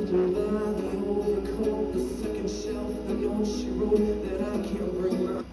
by the overcoat, the second shelf, the note she wrote that I can't bring my